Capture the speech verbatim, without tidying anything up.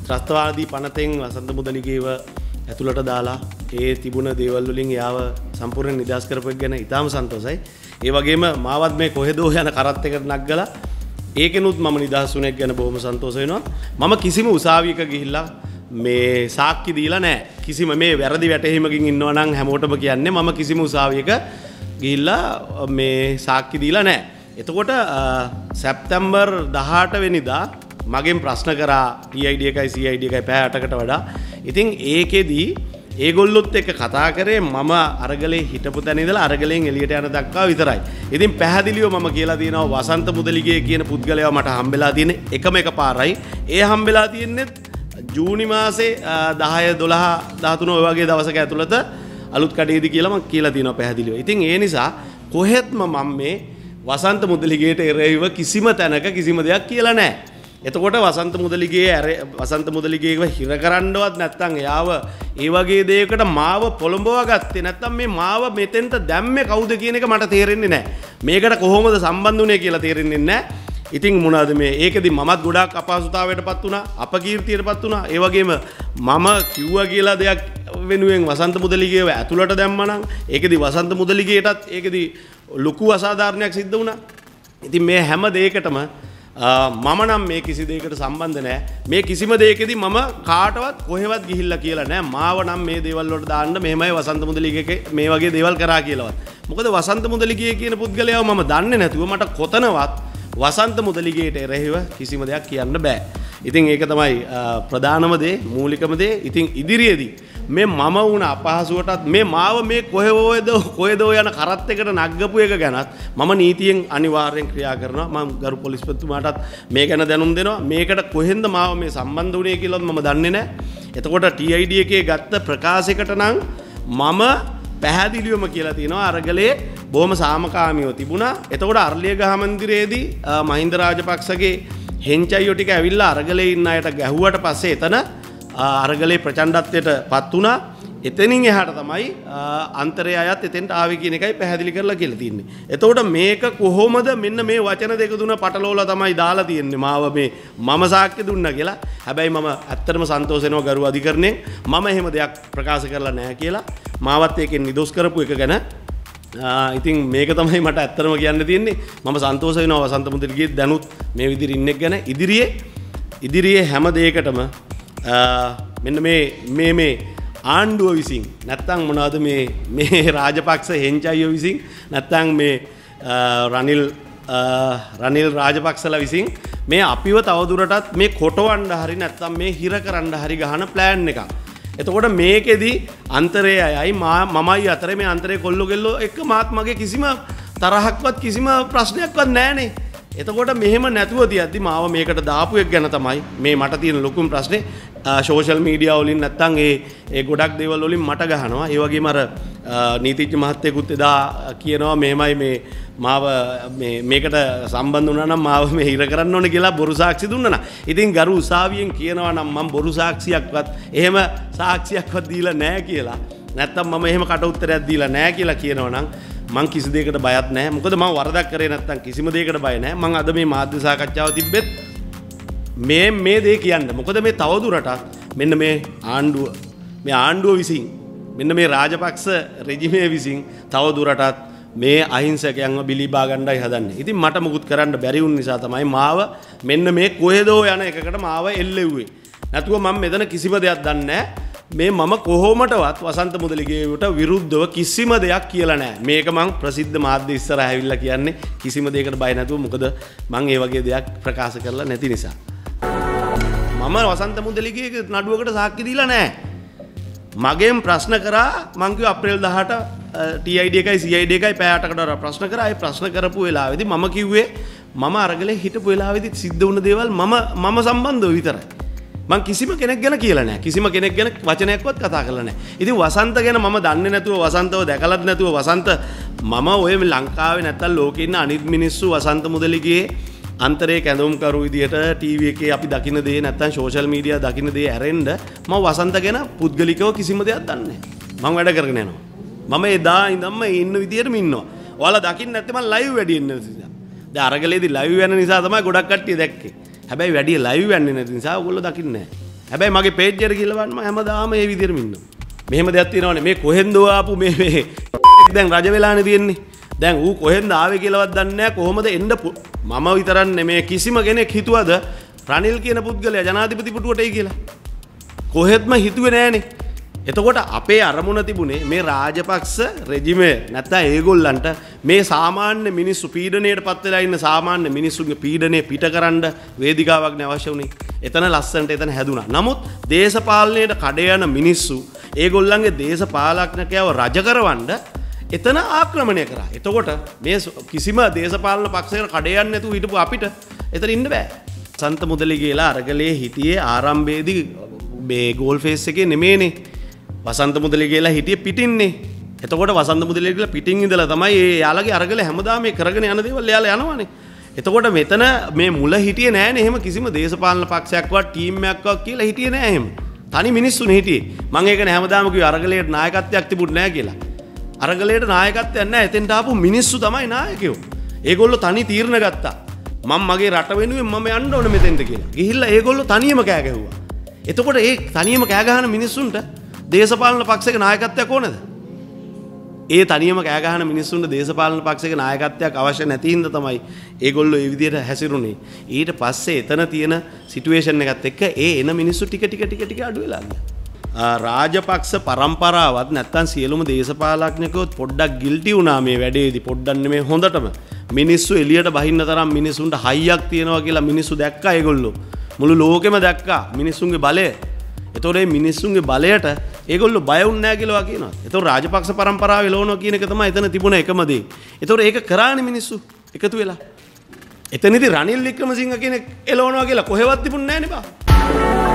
ත්‍රස්තවාදී පනතෙන් වසන්ත මුදලිගේව ඇතුළට දාලා ඒ තිබුණ දේවල් වලින් යාව සම්පූර්ණ නිදහස් කරපු එක ගැන ඉතාම සන්තෝෂයි. ඒ වගේම මාවත් මේ කොහෙදෝ යන කරත් එකට නග්ගලා ඒකෙනුත් මම නිදහස් වුණේ ගැන බොහොම සන්තෝෂ වෙනවා. මම කිසිම උසාවියක ගිහිල්ලා මේ සාක්ෂි දීලා නැහැ. කිසිම මේ වැරදි වැටහීමකින් ඉන්නවා නම් හැමෝටම කියන්නේ මම කිසිම උසාවියක ගිහිල්ලා මේ සාක්ෂි දීලා නැහැ. එතකොට සැප්තැම්බර් දහඅට වෙනිදා මගෙන් ප්‍රශ්න කරා T I D එකයි C I D එකයි පැය අටකට වඩා. ඉතින් ඒකෙදී ඒගොල්ලොත් එක්ක කතා කරේ මම අරගලේ හිටපු තැන ඉඳලා අරගලෙන් එළියට යන දක්වා විතරයි. ඉතින් පැහැදිලිව මම කියලා තියෙනවා වසන්ත මුදලිගේ කියන පුද්ගලයා මට හම්බෙලා තියෙන එකම එක පාරයි. ඒ හම්බෙලා තියෙන්නේ ජූනි මාසේ දහය දොළහ දහතුන ඔය වගේ දවසක ඇතුළත අලුත් කඩේදී කියලා මම කියලා තියෙනවා පැහැදිලිව. ඉතින් ඒ නිසා කොහෙත්ම මම මේ වසන්ත මුදලිගේට එරෙහිව කිසිම තැනක කිසිම දෙයක් කියලා නැහැ. එතකොට වසන්ත මුදලිගේ වසන්ත මුදලිගේව හිර කරන්නවත් නැත්නම් එයාව ඒ වගේ දෙයකට මාව පොළඹවා ගත්තේ නැත්නම් මේ මාව මෙතෙන්ට දැම්මේ කවුද කියන එක මට තේරෙන්නේ නැහැ. මේකට කොහොමද සම්බන්ධ වුනේ කියලා තේරෙන්නේ නැහැ. ඉතින් මොනවාද මේ ඒකෙදි මමත් ගොඩාක් අපහසුතාවයටපත් වුණා, අපකීර්තියටපත් වුණා. ඒ වගේම මම කිව්වා කියලා දෙයක් වෙනුවෙන් වසන්ත මුදලිගේව ඇතුළට දැම්මනම් ඒකෙදි වසන්ත මුදලිගේටත් ඒකෙදි ලොකු අසාධාරණයක් සිද්ධ වුණා. ඉතින් මේ හැම දෙයකටම මම නම් මේ කිසි දෙයකට සම්බන්ධ නැහැ. මේ කිසිම දෙයකදී මම කාටවත් කොහෙවත් ගිහිල්ලා කියලා නැහැ. මාව නම් මේ දේවල් වලට දාන්න මෙහෙමයි වසන්ත මුදලිගේ මේ වගේ දේවල් කරා කියලාවත්. මොකද වසන්ත මුදලිගේ කියන පුද්ගලයාව මම දන්නේ නැතුව මට කොතනවත් වසන්ත මුදලිගේට එරෙහිව කිසිම දෙයක් කියන්න බෑ. ඉතින් ඒක තමයි ප්‍රධානම දේ, මූලිකම දේ. ඉතින් ඉදිරියේදී මේ මම වුණ අපහසුවටත් මේ මාව මේ කොහෙවද කොහෙදෝ යන කරත් එකට නග්ගපු එක ගැනත් මම නීතියෙන් අනිවාර්යෙන් ක්‍රියා කරනවා. මම ගරු පොලිස්පතිතුමාටත් මේ ගැන දැනුම් දෙනවා. මේකට කොහෙන්ද මාව මේ සම්බන්ධ වුණේ කියලාත් මම දන්නේ නැහැ. එතකොට T I D එකේ ගත්ත ප්‍රකාශයකට නම් මම පැහැදිලිවම කියලා තියෙනවා අරගලේ බොහොම සාමකාමීව තිබුණා. එතකොට අර්ලියගහ මන්දිරයේදී මහින්ද රාජපක්ෂගේ හෙන්චයියෝ ටික ඇවිල්ලා අරගලේ ඉන්න අයට ගැහුවට පස්සේ එතන අරගලේ ප්‍රචණ්ඩත්වයට පත් වුණා. එතනින් එහාට තමයි අන්තරේ අයත් එතෙන්ට ආවේ කියන එකයි පැහැදිලි කරලා කියලා තියෙන්නේ. එතකොට මේක කොහොමද මෙන්න මේ වචන දෙක තුන පටලවලා තමයි දාලා තියෙන්නේ මාව මේ මම සාක්ෂි දුන්නා කියලා. හැබැයි මම ඇත්තටම සන්තෝෂ වෙනවා ගරු අධිකරණයෙන් මම එහෙම දෙයක් ප්‍රකාශ කරලා නැහැ කියලා. මාවත් ඒකෙන් නිදොස් කරපු එක ගැන ඉතින් මේක තමයි මට ඇත්තටම කියන්න තියෙන්නේ. මම සන්තෝෂ වෙනවා වසන්ත මුදලිගේ දැනුත් මේ විදිහට ඉන්න එක ගැන. ඉදිරියේ ඉදිරියේ හැම දෙයකටම මෙන්න මේ මේ මේ ආණ්ඩුව විසින් නැත්තම් මොනවද මේ මේ රාජපක්ෂ හෙන්චයියෝ විසින් නැත්තම් මේ රනිල් රනිල් රාජපක්ෂලා විසින් මේ අපිව තවදුරටත් මේ කොටවන්න හරි නැත්තම් මේ හිර කරන්න හරි ගහන ප්ලෑන් එකක්. එතකොට මේකෙදි අන්තරේ අයයි මමයි අතරේ මේ අන්තරේ කොල්ලෝ ගෙල්ලෝ එක්ක මාත් මගේ කිසිම තරහක්වත් කිසිම ප්‍රශ්නයක්වත් නැහනේ. එතකොට මෙහෙම නැතුව තියද්දි මාව මේකට දාපු එක ගැන තමයි මේ මට තියෙන ලොකුම ප්‍රශ්නේ. සෝෂල් මීඩියා වලින් නැත්තම් ඒ ඒ ගොඩක් දේවල් වලින් මට ගහනවා. ඒ වගේම අර නීතිඥ මහත්තයෙකුත් එදා කියනවා මෙහෙමයි මේ මාව මේ මේකට සම්බන්ධ වුණා නම් මාව මේ හිර කරන්න ඕනේ කියලා බොරු සාක්ෂි දුන්නා නා. ඉතින් ගරු උසාවියෙන් කියනවා නම් මම බොරු සාක්ෂියක්වත් එහෙම සාක්ෂියක්වත් දීලා නැහැ කියලා. නැත්තම් මම එහෙම කට උත්තරයක් දීලා නැහැ කියලා කියනවා නම් මං කිසි දෙයකට බයත් නැහැ. මොකද මම වරදක් කරේ නැත්තම් කිසිම දෙයකට බය නැහැ. මං අද මේ මාධ්‍ය සාකච්ඡාව තිබ්බෙත් මේ මේ දේ කියන්න. මොකද මේ තවදුරටත් මෙන්න මේ ආණ්ඩුව මේ ආණ්ඩුව විසින් මෙන්න මේ රාජපක්ෂ රෙජිමේ විසින් තවදුරටත් මේ අහිංසකයන්ව බිලිබා ගන්නයි හදන්නේ. ඉතින් මට මුකුත් කරන්න බැරි වුන නිසා තමයි මාව මෙන්න මේ කොහෙදෝ යන එකකට මාව එල්ලෙව්වේ. නැතුව මම මෙතන කිසිම දෙයක් දන්නේ නැහැ. මේ මම කොහොමටවත් වසන්ත මුදලිගේට විරුද්ධව කිසිම දෙයක් කියලා නැහැ. මේක මං ප්‍රසිද්ධ මාධ්‍ය ඉස්සරහ ඇවිල්ලා කියන්නේ කිසිම දෙයකට බය නැතුව. මොකද මං ඒ වගේ දෙයක් ප්‍රකාශ කරලා නැති නිසා. මම වසන්ත මුදලිගේ නඩුවකට සාක්ෂි දීලා නැහැ. මගෙන් ප්‍රශ්න කරා මං කිව්වා අප්‍රේල් දහඅට T I D එකයි C I D එකයි පැය අටකට වර ප්‍රශ්න කරා. ඒ ප්‍රශ්න කරපු වෙලාවේදී මම කිව්වේ මම අරගලේ හිටපු වෙලාවේදී සිද්ධ වුණ දේවල් මම මම සම්බන්ධව විතරයි. මං කිසිම කෙනෙක් ගැන කියලා නැහැ. කිසිම කෙනෙක් ගැන වචනයක්වත් කතා කරලා නැහැ. ඉතින් වසන්ත ගැන මම දන්නේ නැතුව වසන්තව දැකලත් නැතුව වසන්ත මම ඔය ලංකාවේ නැත්තම් ලෝකේ ඉන්න අනිත් මිනිස්සු වසන්ත මුදලිගේ අන්තරේ කැඳවුම්කරු විදියට ටීවී එකේ අපි දකින්න දේ නැත්තම් සෝෂල් මීඩියා දකින්න දේ ඇරෙන්න මම වසන්ත ගැන පුද්ගලිකව කිසිම දෙයක් දන්නේ නැහැ. මම වැඩ කරගෙන යනවා. මම එදා ඉඳන්ම ඉන්න විදියටම ඉන්නවා. ඔයාලා දකින්න නැත්නම් මම ලයිව් වැඩි ඉන්න නිසා. දැන් අරගලේදී ලයිව් යන නිසා තමයි ගොඩක් කට්ටිය දැක්කේ. හැබැයි වැඩි ලයිව් යන්නේ නැති නිසා ඔයගොල්ලෝ දකින්නේ නැහැ. හැබැයි මගේ පේජ් එකට ගිහලා බලන්න මම හැමදාම මේ විදිහටම ඉන්නවා. මෙහෙම දෙයක් තියෙනවනේ මේ කොහෙන්ද ආපු මේ මේ දැන් රජ වෙලානේ තියෙන්නේ. දැන් ඌ කොහෙන්ද ආවේ කියලාවත් දන්නේ නැහැ. කොහොමද එන්න මම විතරක් නෙමෙයි කිසිම කෙනෙක් හිතුවද රනිල් කියන පුද්ගලයා ජනාධිපති පුටුවට එයි කියලා. කොහෙත්ම හිතුවේ නෑනේ. එතකොට අපේ අරමුණ තිබුණේ මේ රාජපක්ෂ රෙජිමේ නැත්නම් ඒගොල්ලන්ට මේ සාමාන්‍ය මිනිස්සු පීඩණයට පත් වෙලා ඉන්න සාමාන්‍ය මිනිස්සුගේ පීඩණය පිටකරන්න වේදිකාවක් නේ අවශ්‍ය වුණේ. එතන ලස්සනට එතන හැදුනා. නමුත් දේශපාලනයට කඩ යන මිනිස්සු ඒගොල්ලන්ගේ දේශපාලඥකයව රජ කරවන්න එතන ආක්‍රමණය කරා. එතකොට මේ කිසිම දේශපාලන පක්ෂයකට කඩ යන්නේ නැතුව හිටපු අපිට එතන ඉන්න බෑ. සන්ත මුදලි කියලා අරගලේ හිටියේ ආරම්භයේදී මේ ගෝල් ෆේස් එකේ නෙමෙයිනේ. වසන්ත මුදලි කියලා හිටියේ පිටින්නේ. එතකොට වසන්ත මුදලි කියලා පිටින් ඉඳලා තමයි ඒ යාළගේ අරගල හැමදාම මේ කරගෙන යන දේවල් එයාලා යනවානේ. එතකොට මෙතන මේ මුල හිටියේ නෑනේ එහෙම කිසිම දේශපාලන පක්ෂයක්වත් ටීම් එකක්වත් කියලා හිටියේ නෑ එහෙම. තනි මිනිස්සුනේ හිටියේ. මම ඒකනේ හැමදාම කිව්වේ අරගලයට නායකත්වයක් තිබුණ නෑ කියලා. අරගලයට නායකත්වයක් නෑ. එතෙන්ට ආපු මිනිස්සු තමයි නායකයෝ. ඒගොල්ලෝ තනි තීරණ ගත්තා. මම මගේ රට වෙනුවෙන් මම යන්න ඕන මෙතෙන්ට කියලා. ගිහිල්ලා ඒගොල්ලෝ තනියම කෑ ගැහුවා. එතකොට ඒ තනියම කෑ ගහන මිනිස්සුන්ට දේශපාලන පක්ෂයක නායකත්වයක් ඕනද? ඒ තනියම කෑ ගහන මිනිස්සුන්ට දේශපාලන පක්ෂයක නායකත්වයක් අවශ්‍ය නැති හින්දා තමයි ඒගොල්ලෝ ඒ විදිහට හැසිරුනේ. ඊට පස්සේ එතන තියෙන සිටුේෂන් එකත් එක්ක ඒ එන මිනිස්සු ටික ටික ටික ටික අඩු වෙලා ගියා. රාජපක්ෂ පරම්පරාවත් නැත්තම් සියලුම දේශපාලඥකෝත් පොඩ්ඩක් ගිල්ටි වුණා මේ වැඩේදී. පොඩ්ඩක් නෙමෙයි හොඳටම. මිනිස්සු එළියට බහින්න තරම් මිනිසුන්ට හයියක් තියෙනවා කියලා මිනිස්සු දැක්කා ඒගොල්ලෝ. මුළු ලෝකෙම දැක්කා මිනිස්සුන්ගේ බලය. එතකොට මේ මිනිස්සුන්ගේ බලයට ඒගොල්ලෝ බය වුන්නේ නැහැ කියලා කියනවා. එතකොට රාජපක්ෂ පරම්පරාව එළවනවා කියන එක තමයි එතන තිබුණ එකම දේ. එතකොට ඒක කරානේ මිනිස්සු එකතු වෙලා. එතනදී රනිල් වික්‍රමසිංහ කෙනෙක් එළවනවා කියලා කොහෙවත් තිබුණේ නැහැ නේ බා.